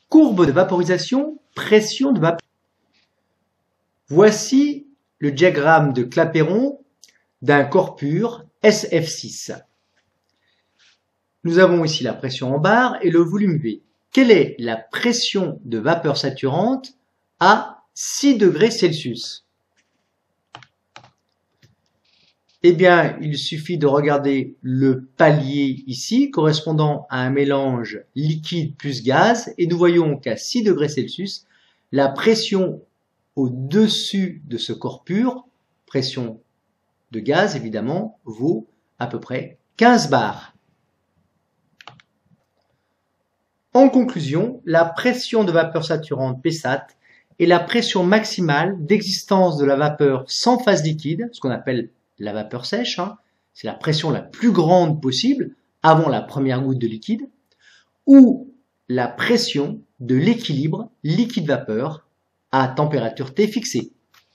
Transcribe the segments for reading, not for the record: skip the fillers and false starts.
Courbe de vaporisation, pression de vapeur. Voici le diagramme de Clapeyron d'un corps pur SF6. Nous avons ici la pression en bar et le volume V. Quelle est la pression de vapeur saturante à 6 degrés Celsius? Eh bien, il suffit de regarder le palier ici, correspondant à un mélange liquide plus gaz, et nous voyons qu'à 6 degrés Celsius, la pression au-dessus de ce corps pur, pression de gaz évidemment, vaut à peu près 15 bars. En conclusion, la pression de vapeur saturante Psat est la pression maximale d'existence de la vapeur sans phase liquide, ce qu'on appelle la vapeur sèche, c'est la pression la plus grande possible avant la première goutte de liquide, ou la pression de l'équilibre liquide-vapeur à température T fixée.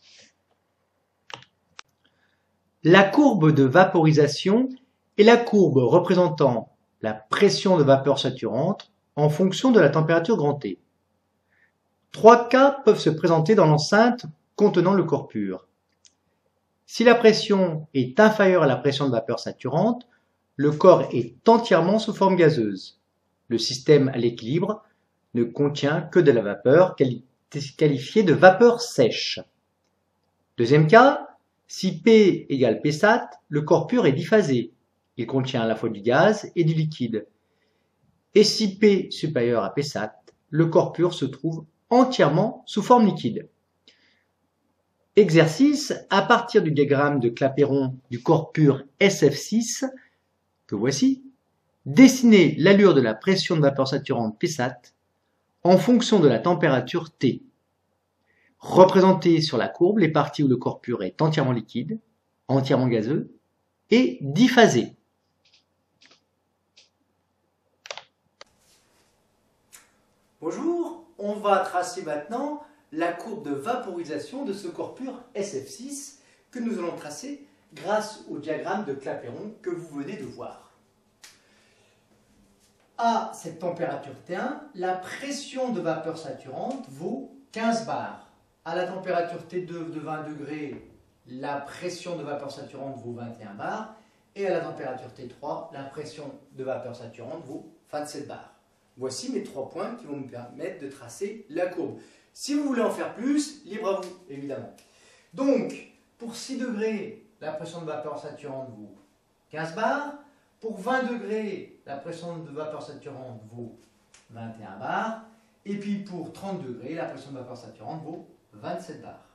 La courbe de vaporisation est la courbe représentant la pression de vapeur saturante en fonction de la température grand T. Trois cas peuvent se présenter dans l'enceinte contenant le corps pur. Si la pression est inférieure à la pression de vapeur saturante, le corps est entièrement sous forme gazeuse. Le système à l'équilibre ne contient que de la vapeur qualifiée de vapeur sèche. Deuxième cas, si P égale Psat, le corps pur est biphasé. Il contient à la fois du gaz et du liquide. Et si P supérieur à Psat, le corps pur se trouve entièrement sous forme liquide. Exercice, à partir du diagramme de Clapeyron du corps pur SF6, que voici, dessinez l'allure de la pression de vapeur saturante Psat en fonction de la température T. Représentez sur la courbe les parties où le corps pur est entièrement liquide, entièrement gazeux et diphasé. Bonjour, on va tracer maintenant la courbe de vaporisation de ce corps pur SF6 que nous allons tracer grâce au diagramme de Clapeyron que vous venez de voir. À cette température T1, la pression de vapeur saturante vaut 15 bars. À la température T2 de 20 degrés, la pression de vapeur saturante vaut 21 bars. Et à la température T3, la pression de vapeur saturante vaut 27 bars. Voici mes 3 points qui vont me permettre de tracer la courbe. Si vous voulez en faire plus, libre à vous, évidemment. Donc, pour 6 degrés, la pression de vapeur saturante vaut 15 bars. Pour 20 degrés, la pression de vapeur saturante vaut 21 bars. Et puis pour 30 degrés, la pression de vapeur saturante vaut 27 bars.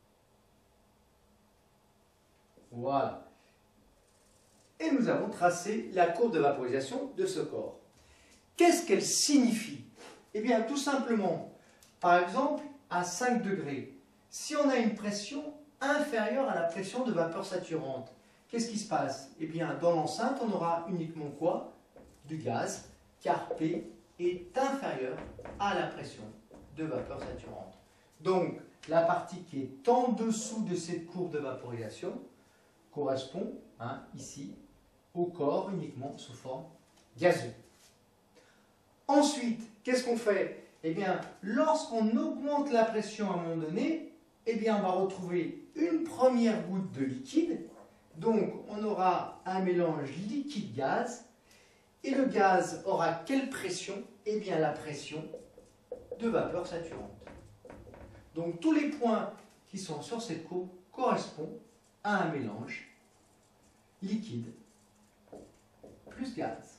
Voilà. Et nous avons tracé la courbe de vaporisation de ce corps. Qu'est-ce qu'elle signifie? Eh bien, tout simplement, par exemple, à 5 degrés, si on a une pression inférieure à la pression de vapeur saturante, qu'est-ce qui se passe? Eh bien, dans l'enceinte, on aura uniquement quoi? Du gaz, car P est inférieur à la pression de vapeur saturante. Donc, la partie qui est en dessous de cette courbe de vaporisation correspond, ici, au corps uniquement sous forme gazeuse. Ensuite, qu'est-ce qu'on fait? Eh bien, lorsqu'on augmente la pression à un moment donné, eh bien, on va retrouver une première goutte de liquide. Donc, on aura un mélange liquide-gaz. Et le gaz aura quelle pression? Eh bien, la pression de vapeur saturante. Donc, tous les points qui sont sur cette courbe correspondent à un mélange liquide plus gaz.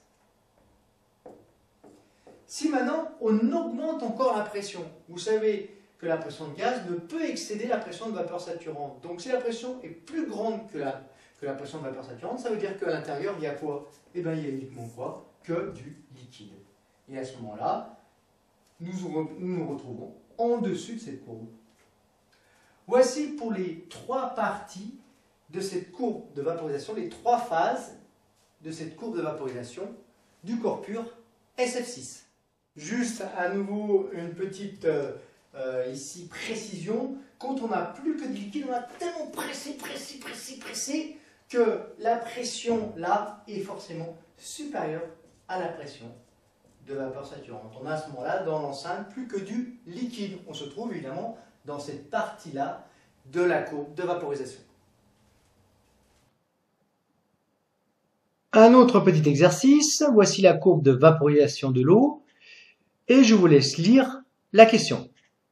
Si maintenant, on augmente encore la pression, vous savez que la pression de gaz ne peut excéder la pression de vapeur saturante. Donc, si la pression est plus grande que la pression de vapeur saturante, ça veut dire qu'à l'intérieur, il y a quoi? Eh bien, il y a uniquement quoi? Que du liquide. Et à ce moment-là, nous nous retrouvons en dessus de cette courbe. Voici pour les 3 parties de cette courbe de vaporisation, les 3 phases de cette courbe de vaporisation du corps pur SF6. Juste à nouveau une petite ici précision, quand on n'a plus que du liquide, on a tellement pressé que la pression là est forcément supérieure à la pression de vapeur saturante. On a à ce moment-là dans l'enceinte plus que du liquide. On se trouve évidemment dans cette partie-là de la courbe de vaporisation. Un autre petit exercice, voici la courbe de vaporisation de l'eau et je vous laisse lire la question.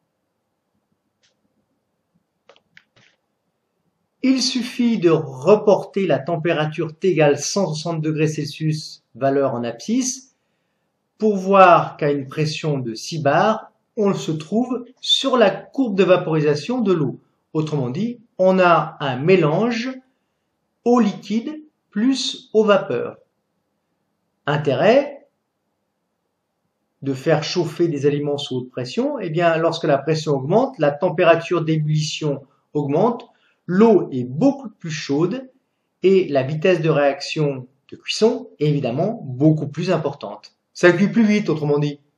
Il suffit de reporter la température T égale 160 degrés Celsius, valeur en abscisse, pour voir qu'à une pression de 6 bars, on se trouve sur la courbe de vaporisation de l'eau. Autrement dit, on a un mélange eau liquide plus eau vapeur. Intérêt de faire chauffer des aliments sous haute pression, eh bien, lorsque la pression augmente, la température d'ébullition augmente, l'eau est beaucoup plus chaude et la vitesse de réaction de cuisson est évidemment beaucoup plus importante. Ça cuit plus vite, autrement dit.